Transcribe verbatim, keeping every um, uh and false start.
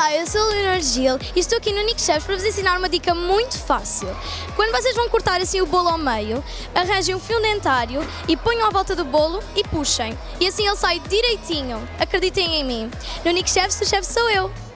Olá, eu sou a Leonor Gil e estou aqui no Nick Chefs para vos ensinar uma dica muito fácil. Quando vocês vão cortar assim o bolo ao meio, arranjem um fio dentário e ponham à volta do bolo e puxem. E assim ele sai direitinho. Acreditem em mim. No Nick Chefs, o chefe sou eu.